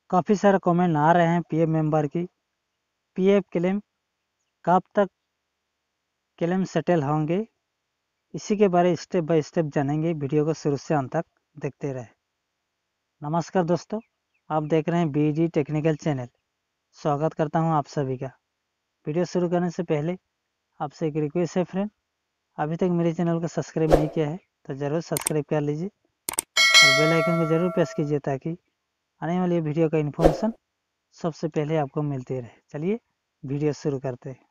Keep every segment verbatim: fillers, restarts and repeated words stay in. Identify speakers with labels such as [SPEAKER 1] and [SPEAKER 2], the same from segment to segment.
[SPEAKER 1] काफ़ी सारे कमेंट आ रहे हैं पीएफ मेंबर की पीएफ क्लेम कब तक क्लेम सेटल होंगे, इसी के बारे स्टेप बाय स्टेप जानेंगे। वीडियो को शुरू से अंत तक देखते रहे। नमस्कार दोस्तों, आप देख रहे हैं बीजी टेक्निकल चैनल। स्वागत करता हूं आप सभी का। वीडियो शुरू करने से पहले आपसे एक रिक्वेस्ट है फ्रेंड, अभी तक मेरे चैनल को सब्सक्राइब नहीं किया है तो ज़रूर सब्सक्राइब कर लीजिए और बेल आइकन को ज़रूर प्रेस कीजिए ताकि आने वाली वीडियो का इन्फॉर्मेशन सबसे पहले आपको मिलती रहे। चलिए वीडियो शुरू करते हैं।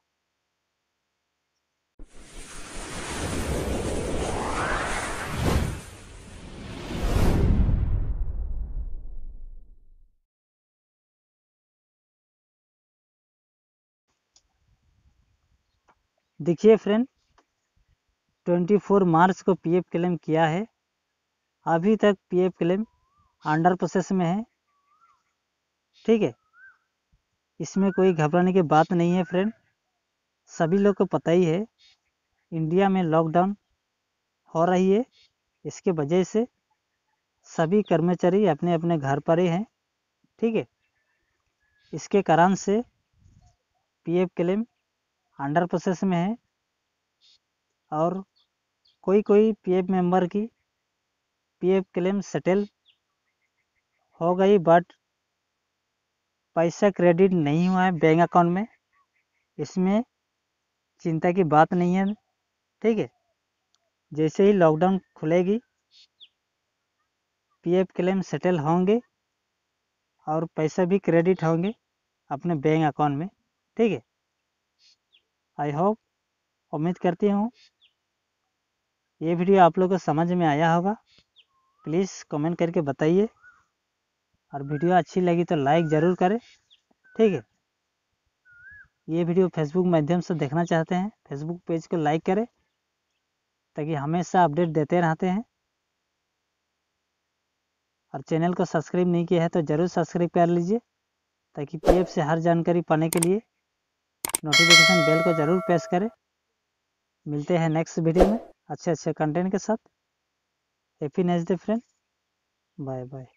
[SPEAKER 1] देखिए फ्रेंड, चौबीस मार्च को पीएफ क्लेम किया है। अभी तक पीएफ क्लेम अंडर प्रोसेस में है। ठीक है, इसमें कोई घबराने की बात नहीं है फ्रेंड। सभी लोग को पता ही है इंडिया में लॉकडाउन हो रही है, इसके वजह से सभी कर्मचारी अपने अपने घर पर ही हैं। ठीक है, इसके कारण से पीएफ क्लेम अंडर प्रोसेस में है और कोई कोई पीएफ मेंबर की पीएफ क्लेम सेटल हो गई, बट पैसा क्रेडिट नहीं हुआ है बैंक अकाउंट में। इसमें चिंता की बात नहीं है। ठीक है, जैसे ही लॉकडाउन खुलेगी पीएफ क्लेम सेटल होंगे और पैसा भी क्रेडिट होंगे अपने बैंक अकाउंट में। ठीक है, आई होप, उम्मीद करती हूँ ये वीडियो आप लोगों को समझ में आया होगा। प्लीज़ कमेंट करके बताइए और वीडियो अच्छी लगी तो लाइक ज़रूर करें। ठीक है, ये वीडियो फेसबुक माध्यम से देखना चाहते हैं फेसबुक पेज को लाइक करें ताकि हमेशा अपडेट देते रहते हैं। और चैनल को सब्सक्राइब नहीं किया है तो ज़रूर सब्सक्राइब कर लीजिए ताकि पीएफ से हर जानकारी पाने के लिए नोटिफिकेशन बेल को ज़रूर प्रेस करें। मिलते हैं नेक्स्ट वीडियो में अच्छे अच्छे कंटेंट के साथ। Happy next day friend, bye bye.